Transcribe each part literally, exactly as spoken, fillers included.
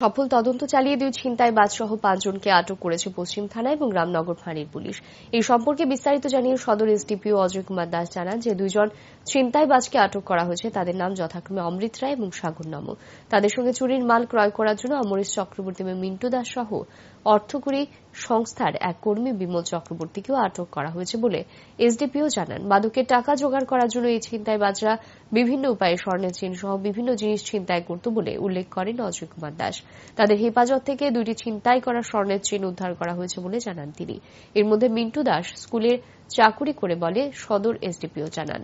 সফল তদন্ত চালিয়ে দুই ছিনতাইবাজ সহ পাঁচজনকে আটক করেছে পশ্চিম থানা এবং রামনগর ফাঁড়ির পুলিশ। এই সম্পর্কে বিস্তারিত জানিয়ে সদর এসডিপিও অজয় কুমার দাস জানান যে দুইজন ছিনতাইবাজকে আটক করা হয়েছে। তাদের নাম যথাক্রমে অমৃত রায় এবং সাগর নম। তাদের সঙ্গে চুরির মাল ক্রয় করার জন্য অমরেশ চক্রবর্তী এবং মিন্টু দাস সহ অর্থকরী সংস্থার এক কর্মী বিমল চক্রবর্তীকেও আটক করা হয়েছে বলে এসডিপিও জানান। মাদকের টাকা জোগাড় করার জন্য এই ছিনতাইবাজরা বিভিন্ন উপায়ে স্বর্ণের চেইন সহ বিভিন্ন জিনিস ছিনতাই করত বলে উল্লেখ করেন অজয় কুমার দাস। তাদের হেফাজত থেকে দুইটি ছিনতাই করা স্বর্ণের চেইন উদ্ধার করা হয়েছে বলে জানান তিনি। এর মধ্যে মিন্টু দাস স্কুলে চাকুরি করে বলে সদর এসডিপিও জানান।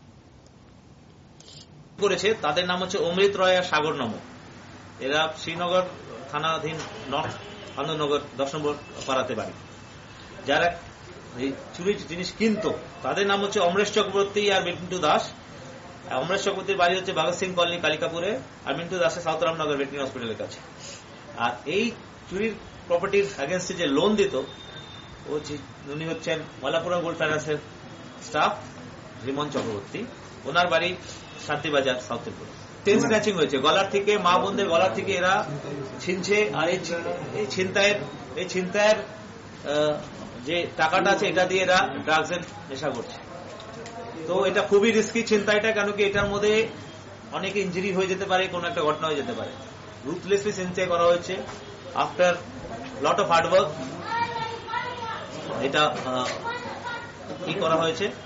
করেছে তাদের নাম হচ্ছে অমৃত রয় আর সাগর নম। এরা শ্রীনগর থানাধীন নর্থ আনন্দনগর দশ নম্বর পাড়াতে বাড়ি। যারা এই চুরির জিনিস কিনতো তাদের নাম হচ্ছে অমরেশ চক্রবর্তী আর মিন্টু দাস। অমরেশ চক্রবর্তীর বাড়ি হচ্ছে ভগৎ সিং কলোনি কালিকাপুরে, আর মিন্টু দাসের সাউথ রামনগর ভেটেরিনারি হসপিটালের কাছে। আর এই চুরির প্রপার্টির এগেন্স্টে যে লোন দিত উনি হচ্ছেন মালাপুরা গোল্ড ফাইন্যান্সের স্টাফ রিমন চক্রবর্তী। ওনার বাড়ি শান্তিবাজার সাউথের পুরে। চেন স্ন্যাচিং হয়েছে, গলার থেকে মা বোনদের গলার থেকে এরা ছিনছে। আর এই ছিনতাইয়ের এই ছিনতাইয়ের যে টাকাটা আছে এটা দিয়ে এরা ড্রাগসের নেশা করছে। তো এটা খুবই রিস্কি ছিনতাইটা, কেন কি এটার মধ্যে অনেক ইঞ্জুরি হয়ে যেতে পারে, কোন একটা ঘটনা হয়ে যেতে পারে। রুথলেসলি ছিনতাই করা হয়েছে আফটার লট অফ হার্ডওয়ার্ক। এটা কি করা হয়েছে